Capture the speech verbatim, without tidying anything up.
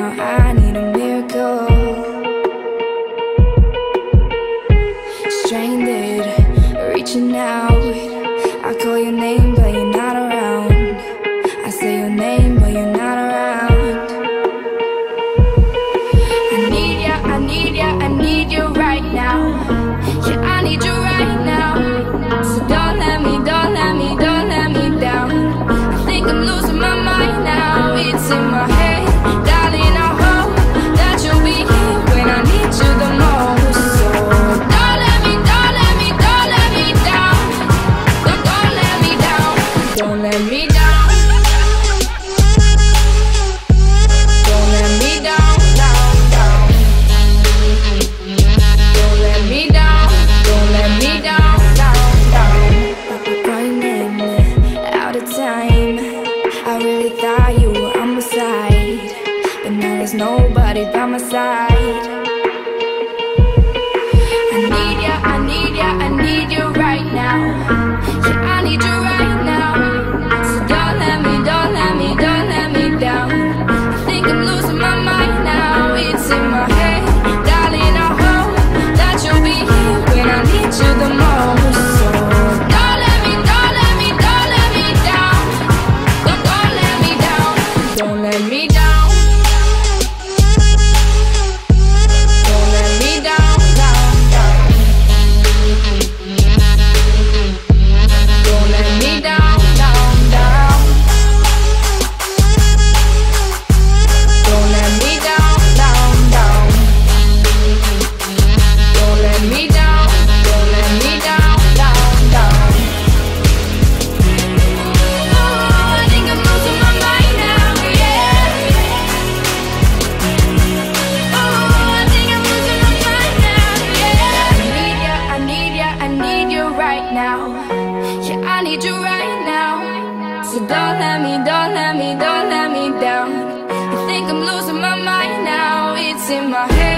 now, I need a miracle. Stranded, reaching out. I call your name but you're not around. I say your name but you're not around. I need ya, I need ya, I need you right now. Yeah, I need you right now. So don't let me, don't let me, don't let me down. I think I'm losing my mind now. It's in my head, darling, I hope that you'll be here when I need you the most. So don't let me, don't let me, don't let me down. Don't, don't let me down. Don't let me down. Don't let me down, down, down. Don't let me down. Don't let me down, down, down. Running out of time. I really thought you were on my side, but now there's nobody by my side. I need ya, I need ya, I need you right now. Yeah, I need you right now. So don't let me, don't let me, don't let me down. I think I'm losing my mind now. It's in my head, darling, I hope that you'll be here when I need you the most. So don't let me, don't let me, don't let me down. Don't, don't let me down. Don't let me down. Don't let me down, down, down. Don't let me down, down, down. Don't let me down, down, down. Don't let me down, don't let me down, down, down. Oh, I think I'm losing my mind now, yeah. Oh, I think I'm losing my mind now, yeah. I need ya, I need ya, I need you right now. Yeah, I need you right now. So don't let me, don't let me, don't let me down. I think I'm losing my mind now. It's in my head.